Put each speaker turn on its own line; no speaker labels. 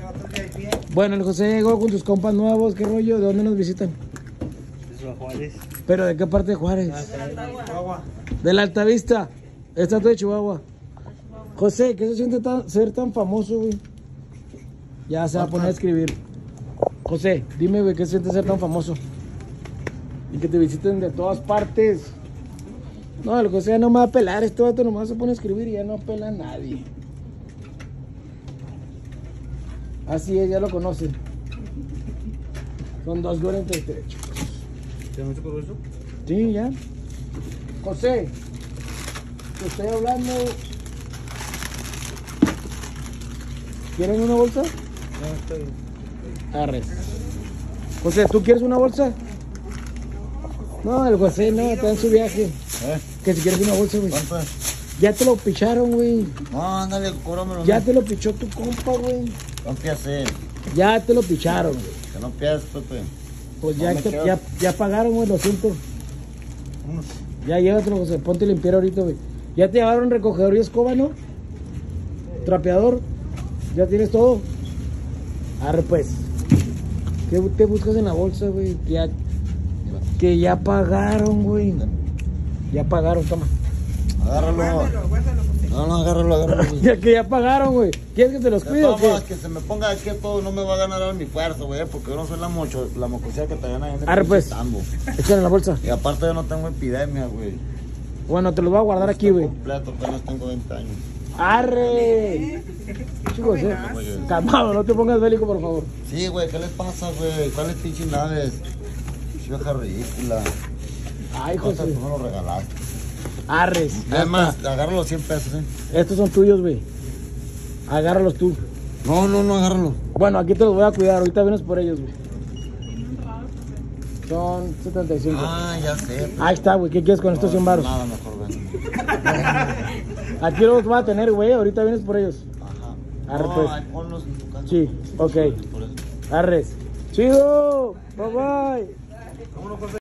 Bueno, el José llegó con tus compas nuevos. ¿Qué rollo? ¿De dónde nos visitan?
De Juárez.
¿Pero de qué parte de Juárez?
Chihuahua.
De la Altavista. Estatua de Chihuahua. José, ¿qué se siente ser tan famoso, güey? Ya se va a poner a escribir. José, dime, güey, ¿qué se siente ser tan famoso? Y que te visiten de todas partes. No, el José ya no me va a pelar. Este vato nomás se pone a escribir y ya no pela a nadie. Así es, ya lo conocen. Son 2.43.
¿Te mucho por eso?
Sí, ya. José, te estoy hablando. ¿Quieren una bolsa?
No, está bien.
Arres. José, ¿tú quieres una bolsa? No, el José no, está en su viaje. Que si quieres una bolsa, güey.
¿Cuánto es?
Ya te lo picharon, güey.
No, ándale, cóbramelo.
Ya te lo pichó tu compa, güey.
No empieces.
Ya te lo picharon, güey.
Que no empieces, Pepe.
Pues
No
ya,
me quedo.
ya pagaron, güey, lo siento. Ya llévatelo, José, ponte a limpiar ahorita, güey. Ya te llevaron recogedor y escoba, ¿no? Trapeador. Ya tienes todo. Arre, pues. ¿Qué te buscas en la bolsa, güey? Que ya pagaron, güey. Ya pagaron, toma.
Agárralo. No, agárralo.
Ya que ya pagaron, güey. ¿Quieres que te los cuide o qué?
Que se me ponga aquí todo, no me va a ganar a mi fuerza, güey, porque yo no soy la mocosidad que te gana ahí en el
Arre, pues.
Tambo.
Échale en la bolsa.
Y aparte yo no tengo epidemia, güey.
Bueno, te los voy a guardar aquí, güey.
Completo, apenas tengo 20 años.
¡Arre! Chicos, calmado, no te pongas bélico, por favor.
Sí, güey, ¿qué les pasa, güey? ¿Cuáles pinches naves? Vieja ridícula.
Ay,
¿Cuántas
José.
tú me lo regalaste?
Arres.
Además, agarra los 100 pesos, ¿eh?
Estos son tuyos, güey. Agárralos tú.
No, agárralo.
Bueno, aquí te los voy a cuidar. Ahorita vienes por ellos, güey. Son 75.
Ah, ya sé.
Ahí está, güey. ¿Qué quieres con estos 100 baros?
Nada, mejor ven.
Aquí los voy a tener, güey. Ahorita vienes por ellos.
Ajá.
Arre,
No,
pues.
ahí ponlos en tu casa.
Sí, ok.
Por eso.
Arres. Chido. Bye bye.
Vámonos, José.